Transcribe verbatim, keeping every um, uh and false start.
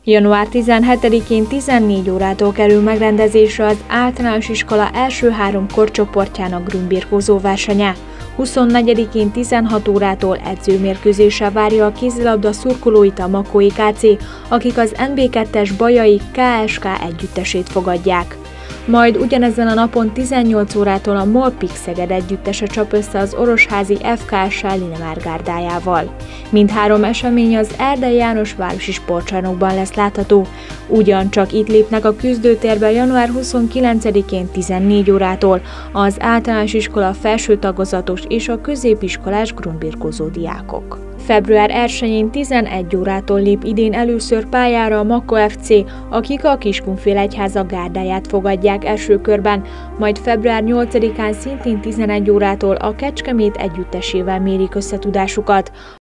január tizenhetedikén tizennégy órától kerül megrendezésre az általános iskola első három korcsoportjának grümbirkózó versenye. huszonnegyedikén tizenhat órától edzőmérkőzéssel várja a kézilabda szurkolóit a Makói ká cé, akik az en bé kettes Bajai ká es ká együttesét fogadják. Majd ugyanezen a napon tizennyolc órától a Molpik Szeged együttese csap össze az Orosházi ef ká es-sel Linemár gárdájával. Mindhárom esemény az Erdei János városi sportcsarnokban lesz látható. Ugyancsak itt lépnek a küzdőtérbe január huszonkilencedikén tizennégy órától az általános iskola felső tagozatos és a középiskolás grümbirkózó diákok. február elsején tizenegy órától lép idén először pályára a Makó ef cé, akik a Kiskunfélegyháza gárdáját fogadják első körben, majd február nyolcadikán szintén tizenegy órától a Kecskemét együttesével mérik összetudásukat.